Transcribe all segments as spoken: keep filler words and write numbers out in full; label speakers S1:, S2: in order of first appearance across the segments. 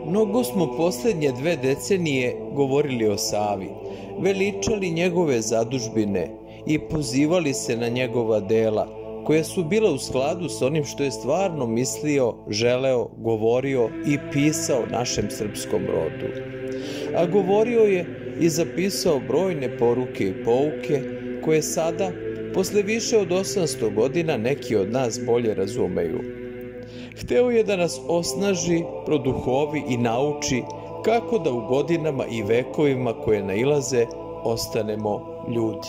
S1: Mnogo smo posljednje dve decenije govorili o Savi, veličali njegove zadužbine i pozivali se na njegova dela, koja su bila u skladu s onim što je stvarno mislio, želeo, govorio i pisao našem srpskom rodu. A govorio je i zapisao brojne poruke i pouke koje sada, posle više od osamsto godina, neki od nas bolje razumeju. Hteo je da nas osnaži, produhovi i nauči kako da u godinama i vekovima koje nailaze ostanemo ljudi.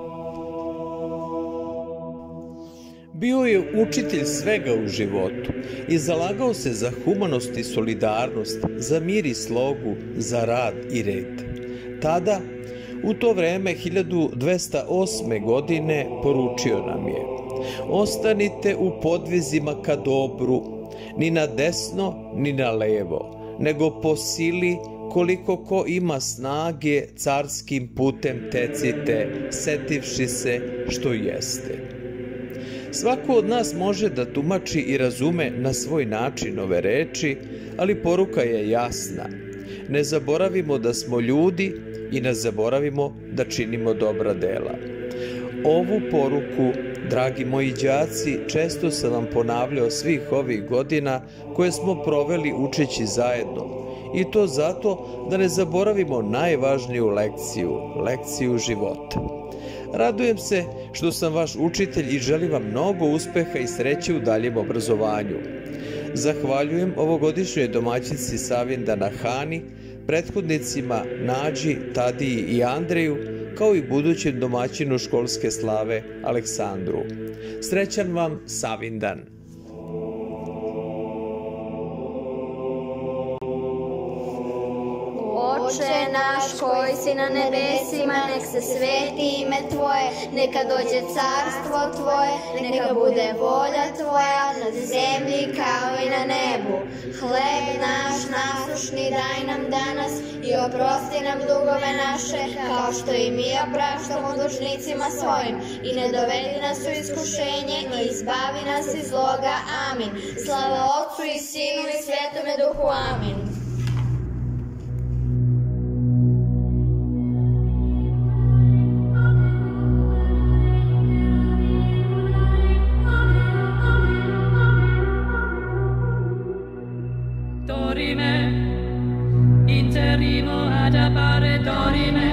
S1: Bio je učitelj svega u životu i zalagao se za humanost i solidarnost, za mir i slogu, za rad i red. Tada, u to vreme hiljadu dvesta osme. godine, poručio nam je: ostanite u podvizima ka dobru, ni na desno, ni na levo, nego po sili koliko ko ima snage carskim putem tecite, setivši se što jeste. Svako od nas može da tumači i razume na svoj način ove reči, ali poruka je jasna. Ne zaboravimo da smo ljudi i ne zaboravimo da činimo dobra dela. Ovu poruku, dragi moji đaci, često sam vam ponavljao svih ovih godina koje smo proveli učeći zajedno. I to zato da ne zaboravimo najvažniju lekciju, lekciju života. Radujem se što sam vaš učitelj i želim vam mnogo uspeha i sreće u daljem obrazovanju. Zahvaljujem ovogodišnjoj domaćici Savindana Hani, prethodnicima Nađi, Tadiji i Andreju, kao i budućem domaćinu školske slave Aleksandru. Srećan vam Savindan!
S2: Oče naš koji si na nebesima, nek se sveti ime Tvoje, neka dođe carstvo Tvoje, neka bude volja Tvoja na zemlji kao i na nebu. Hleb naš nasušni daj nam danas i oprosti nam dugove naše, kao što i mi opraštamo dužnicima svojim. I ne dovedi nas u iskušenje i izbavi nas iz zloga. Amin. Slava Otcu i Sinu i Svetome Duhu. Amin.
S3: Interrimo ad appare dorime